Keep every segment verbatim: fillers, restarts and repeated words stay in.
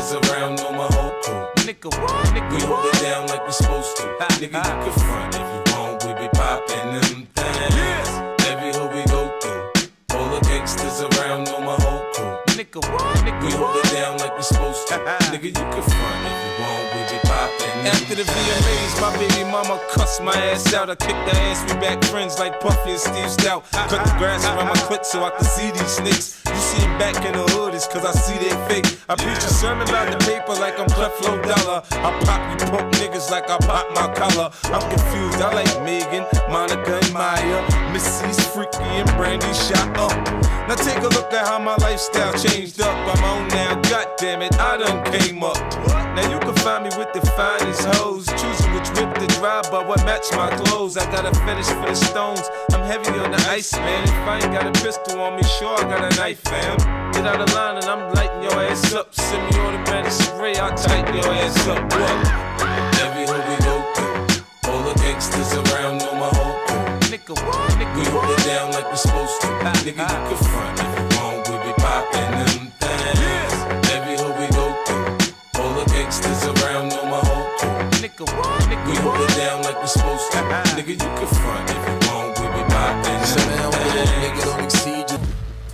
gangsters around, know my whole crew. Nigga, what? Nigga, we hold it down like we supposed to. Nigga, you can front if you want, we be poppin' them things. Yeah. Every hood we go through, all the gangsters around, know my whole crew. Nigga, what? Nigga, we hold it down like we supposed to. Nigga, you can front if you want, we be poppin' them. After the V M As, my baby mama cussed my ass out. I kicked her ass, we back friends like Puffy and Steve Stout. Cut the grass around my clit so I can see these snakes. You see him back in the hood, it's cause I see they fake. I preach a sermon about the paper like I'm Creflo Dollar. I pop you punk niggas like I pop my collar. I'm confused, I like Megan, Monica and Maya, Missy's Freaky and Brandy shot up. Now take a look at how my lifestyle changed up. I'm on now, goddammit, I done came up. Now you can find me with the finest hoes, choosing which whip to drive, but what match my clothes. I got a fetish for the stones, I'm heavy on the ice, man. If I ain't got a pistol on me, sure I got a knife, fam. Get out of line and I'm lighting your ass up. Semi-automatic spray, I'll tighten your ass up. What? Every hood we go through, all the gangsters around, know my whole crew. Nigga, what? Nigga, we hold it down like we supposed to. Nigga, you can front if you want, we be poppin' them things. Yeah. Every hood we go through, all the gangsters around, know my whole crew. Nigga, what? Nigga, we hold it down like we supposed to. Nigga, you can front if you want, we be poppin' them things. Nigga, don't exceed you.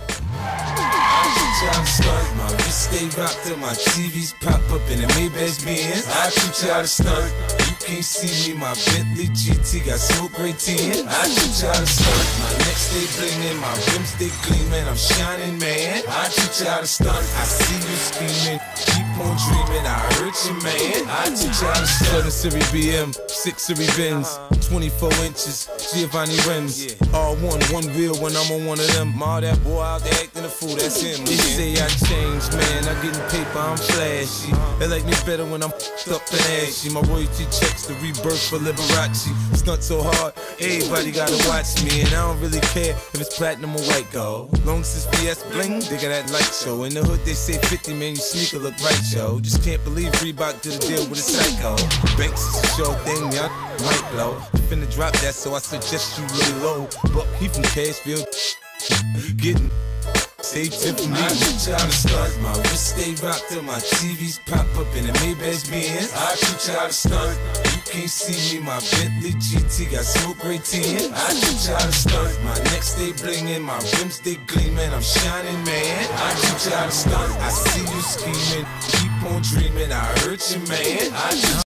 Y'all stunt, my wrist stay rocked till my T Vs pop up in the Maybach Benz. I teach y'all to stunt. You can't see me, my Bentley G T got smoke gray tin. I teach y'all to stunt. My neck stay blingin', my rims stay gleamin'. I'm shining, man. I teach y'all to stunt. I see you scheming, keep on dreaming. I hurt you, man. I teach y'all to stunt. seven series B M, six series Benz, twenty-four inches, Giovanni rims. All one, one wheel when I'm on one of them. All that boy out there acting a fool, that's him. They say I changed, man. I'm getting paper, I'm flashy. They like me better when I'm f***ed up and ashy. My royalty checks the rebirth for Liberace. Stunt so hard, everybody gotta watch me. And I don't really care if it's platinum or white gold. Long as it's V S bling, they got that light show. In the hood they say fifty, man, your sneaker look right, yo. Just can't believe Reebok did a deal with a psycho. Banks is a show thing, y'all might blow. Finna drop that, so I suggest you lay low. But he from Cashville, getting stay tip for me. I teach y'all to stunt. My wrist stay rocked till my T Vs pop up in the Maybach Benz. I teach y'all to stunt. You can't see me, my Bentley G T got smoke gray tin. I teach y'all to stunt. My neck stay blingin', my rims stay gleamin'. I'm shining, man. I teach y'all to stunt. I see you scheming, keep on dreaming. I hurt you, man. I